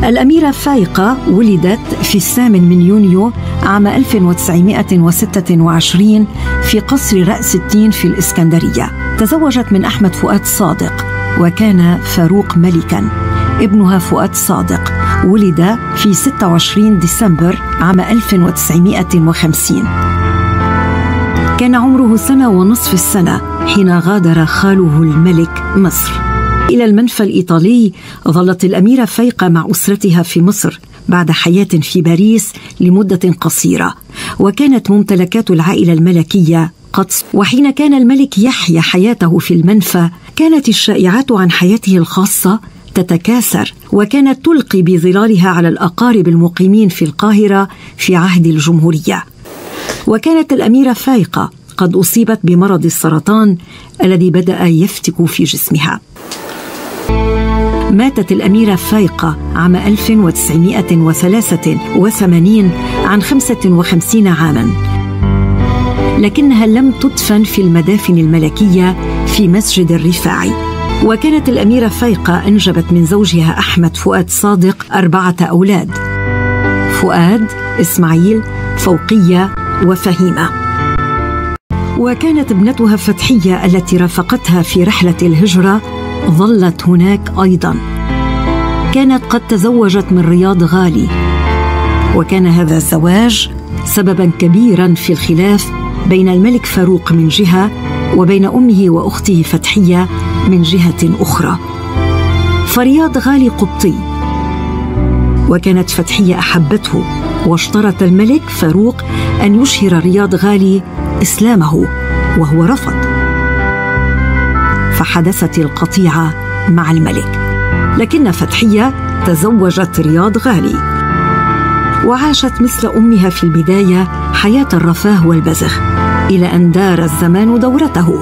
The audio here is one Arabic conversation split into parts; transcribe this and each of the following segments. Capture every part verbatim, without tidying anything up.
الأميرة فايقة ولدت في الثامن من يونيو عام ألف وتسعمائة وستة وعشرين في قصر رأس التين في الإسكندرية. تزوجت من أحمد فؤاد صادق، وكان فاروق ملكاً. ابنها فؤاد صادق ولد في ستة وعشرين ديسمبر عام ألف وتسعمائة وخمسين. كان عمره سنة ونصف السنة حين غادر خاله الملك مصر إلى المنفى الإيطالي. ظلت الأميرة فايقة مع أسرتها في مصر بعد حياة في باريس لمدة قصيرة، وكانت ممتلكات العائلة الملكية قد. وحين كان الملك يحيا حياته في المنفى كانت الشائعات عن حياته الخاصة تتكاثر، وكانت تلقي بظلالها على الأقارب المقيمين في القاهرة في عهد الجمهورية. وكانت الأميرة فايقة قد أصيبت بمرض السرطان الذي بدأ يفتك في جسمها. ماتت الأميرة فايقة عام ألف وتسعمائة وثلاثة وثمانين عن خمسة وخمسين عاماً، لكنها لم تدفن في المدافن الملكية في مسجد الرفاعي. وكانت الأميرة فايقة أنجبت من زوجها أحمد فؤاد صادق أربعة أولاد: فؤاد، إسماعيل، فوقية، وفهيمة. وكانت ابنتها فتحية التي رافقتها في رحلة الهجرة ظلت هناك أيضاً. كانت قد تزوجت من رياض غالي، وكان هذا الزواج سبباً كبيراً في الخلاف بين الملك فاروق من جهة وبين أمه وأخته فتحية من جهة أخرى. فرياض غالي قبطي، وكانت فتحية أحبته، واشترط الملك فاروق أن يشهر رياض غالي إسلامه، وهو رفض. فحدثت القطيعة مع الملك، لكن فتحية تزوجت رياض غالي، وعاشت مثل أمها في البداية حياة الرفاه والبذخ، إلى أن دار الزمان دورته،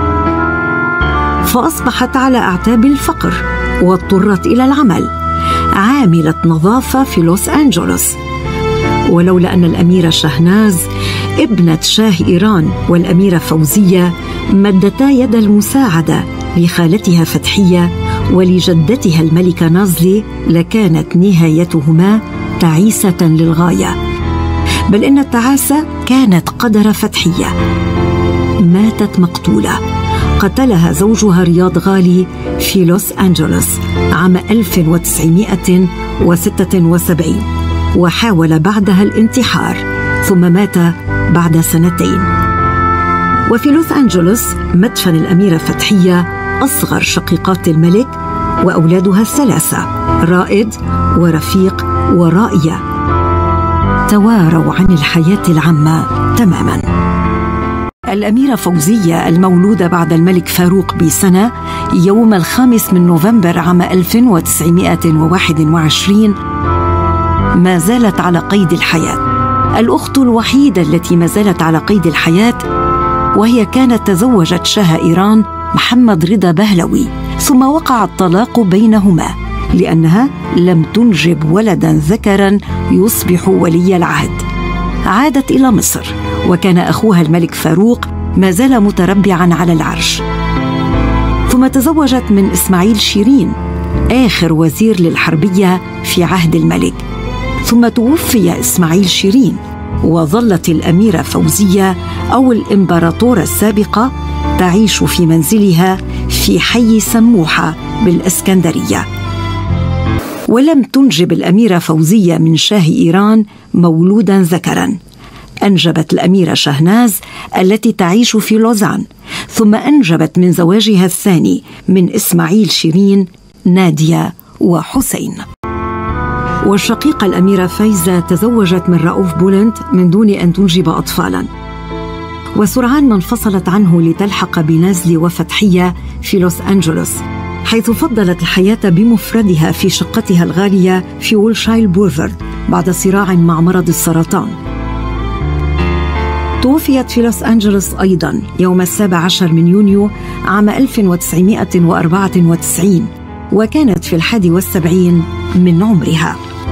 فأصبحت على أعتاب الفقر واضطرت إلى العمل. عاملة نظافة في لوس أنجلوس، ولولا أن الأميرة شهناز ابنة شاه إيران والأميرة فوزية مدتا يد المساعدة لخالتها فتحية ولجدتها الملكة نازلي لكانت نهايتهما تعيسة للغاية، بل إن التعاسة كانت قدر فتحية. ماتت مقتولة، قتلها زوجها رياض غالي في لوس أنجلوس عام ألف وتسعمائة وستة وسبعين، وحاول بعدها الانتحار، ثم مات بعد سنتين. وفي لوس أنجلوس مدفن الأميرة فتحية أصغر شقيقات الملك وأولادها الثلاثة رائد ورفيق ورائية، تواروا عن الحياة العامة تماماً. الأميرة فوزية المولودة بعد الملك فاروق بسنة يوم الخامس من نوفمبر عام ألف وتسعمائة وواحد وعشرين ما زالت على قيد الحياة، الأخت الوحيدة التي ما زالت على قيد الحياة، وهي كانت تزوجت شاه إيران محمد رضا بهلوي، ثم وقع الطلاق بينهما لأنها لم تنجب ولداً ذكراً يصبح ولي العهد. عادت إلى مصر، وكان أخوها الملك فاروق ما زال متربعاً على العرش. ثم تزوجت من إسماعيل شيرين آخر وزير للحربية في عهد الملك، ثم توفي إسماعيل شيرين، وظلت الأميرة فوزية أو الإمبراطورة السابقة تعيش في منزلها في حي سموحة بالإسكندرية. ولم تنجب الأميرة فوزية من شاه إيران مولوداً ذكراً. أنجبت الأميرة شهناز التي تعيش في لوزان، ثم أنجبت من زواجها الثاني من إسماعيل شيرين نادية وحسين. والشقيقة الأميرة فايزة تزوجت من رؤوف بولند من دون أن تنجب أطفالاً، وسرعان ما انفصلت عنه لتلحق بنازلي وفتحية في لوس أنجلوس، حيث فضلت الحياة بمفردها في شقتها الغالية في ويلشاير بولفارد بعد صراع مع مرض السرطان. توفيت في لوس أنجلوس أيضاً يوم السابع عشر من يونيو عام ألف وتسعمائة وأربعة وتسعين، وكانت في الحادي والسبعين من عمرها.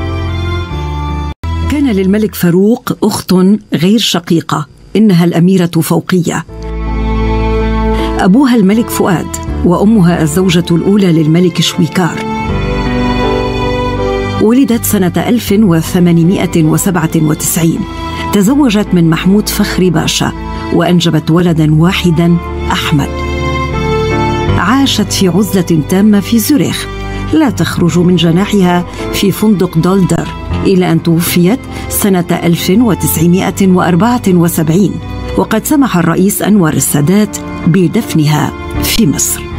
كان للملك فاروق أخت غير شقيقة، إنها الأميرة فوقية. أبوها الملك فؤاد، وأمها الزوجة الأولى للملك شويكار. ولدت سنة ألف وثمانمائة وسبعة وتسعين. تزوجت من محمود فخري باشا وأنجبت ولدا واحدا أحمد. عاشت في عزلة تامة في زوريخ، لا تخرج من جناحها في فندق دولدر، إلى أن توفيت سنة ألف وتسعمائة وأربعة وسبعين، وقد سمح الرئيس أنور السادات بدفنها في مصر.